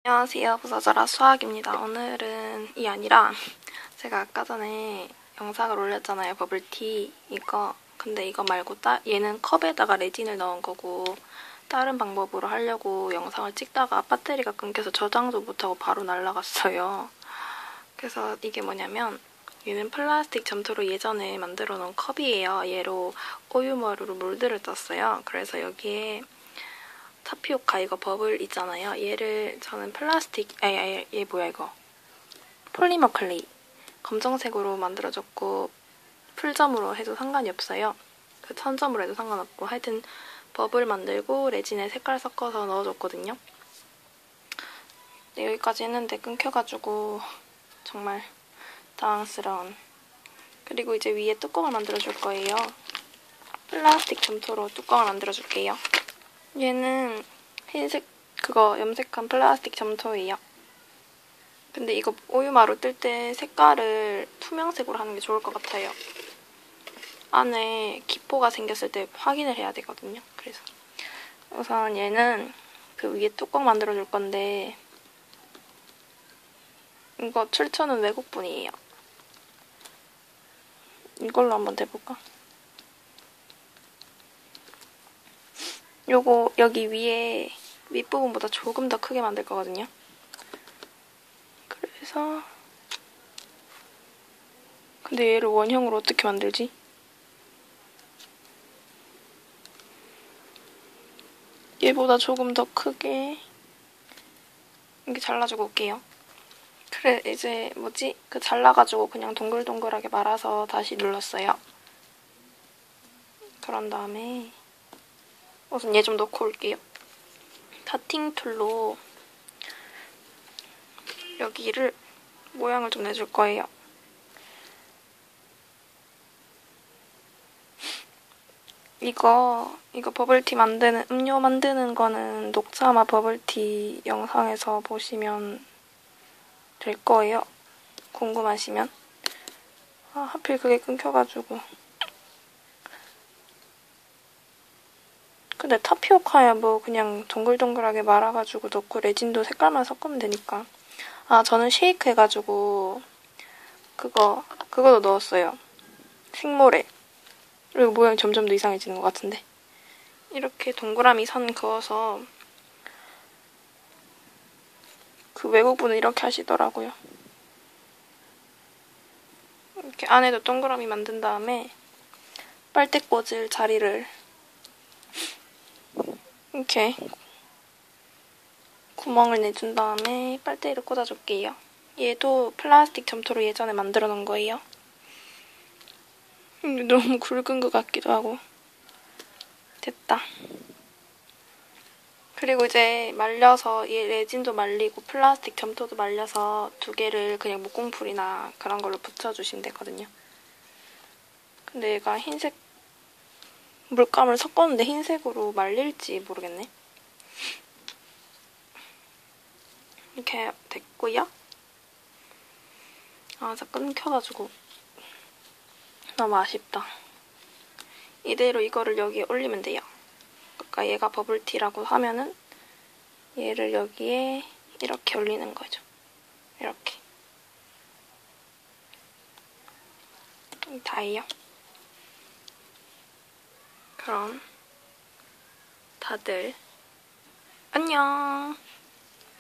안녕하세요. 부서져라 수학입니다. 오늘은 이 아니라 제가 아까 전에 영상을 올렸잖아요. 버블티 이거. 근데 이거 말고 얘는 컵에다가 레진을 넣은 거고 다른 방법으로 하려고 영상을 찍다가 배터리가 끊겨서 저장도 못하고 바로 날라갔어요. 그래서 이게 뭐냐면 얘는 플라스틱 점토로 예전에 만들어 놓은 컵이에요. 얘로 오유머루로 물들을 떴어요. 그래서 여기에 타피오카 이거 버블 있잖아요. 얘를 저는 플라스틱, 얘 뭐야 이거. 폴리머 클레이. 검정색으로 만들어줬고 풀점으로 해도 상관이 없어요. 그 천점으로 해도 상관없고 하여튼 버블 만들고 레진에 색깔 섞어서 넣어줬거든요. 근데 여기까지 했는데 끊겨가지고 정말 당황스러운. 그리고 이제 위에 뚜껑을 만들어줄 거예요. 플라스틱 점토로 뚜껑을 만들어줄게요. 얘는 흰색 그거 염색한 플라스틱 점토예요. 근데 이거 오유마루 뜰 때 색깔을 투명색으로 하는 게 좋을 것 같아요. 안에 기포가 생겼을 때 확인을 해야 되거든요. 그래서 우선 얘는 그 위에 뚜껑 만들어줄 건데 이거 출처는 외국분이에요. 이걸로 한번 대볼까? 요거 여기 위에 윗부분보다 조금 더 크게 만들 거거든요. 그래서 근데 얘를 원형으로 어떻게 만들지? 얘보다 조금 더 크게 이렇게 잘라주고 올게요. 그래 이제 뭐지? 그 잘라가지고 그냥 동글동글하게 말아서 다시 눌렀어요. 그런 다음에 우선 얘 좀 넣고 올게요. 카팅 툴로 여기를 모양을 좀 내줄 거예요. 이거 버블티 만드는, 음료 만드는 거는 녹차마 버블티 영상에서 보시면 될 거예요. 궁금하시면. 아, 하필 그게 끊겨가지고. 근데 타피오카야 뭐 그냥 동글동글하게 말아가지고 넣고 레진도 색깔만 섞으면 되니까. 아, 저는 쉐이크 해가지고 그거도 넣었어요. 생모래. 그리고 모양이 점점 더 이상해지는 것 같은데. 이렇게 동그라미 선 그어서 그 외국분은 이렇게 하시더라고요. 이렇게 안에도 동그라미 만든 다음에 빨대 꽂을 자리를 이렇게 구멍을 내준 다음에 빨대를 꽂아줄게요. 얘도 플라스틱 점토로 예전에 만들어 놓은 거예요. 너무 굵은 것 같기도 하고. 됐다. 그리고 이제 말려서 얘 레진도 말리고 플라스틱 점토도 말려서 두 개를 그냥 목공풀이나 그런 걸로 붙여주시면 되거든요. 근데 얘가 흰색 물감을 섞었는데 흰색으로 말릴지 모르겠네. 이렇게 됐고요. 아, 진짜 끊겨가지고 너무 아쉽다. 이대로 이거를 여기에 올리면 돼요. 그러니까 얘가 버블티라고 하면은 얘를 여기에 이렇게 올리는 거죠. 이렇게. 다예요. 그럼 다들 안녕.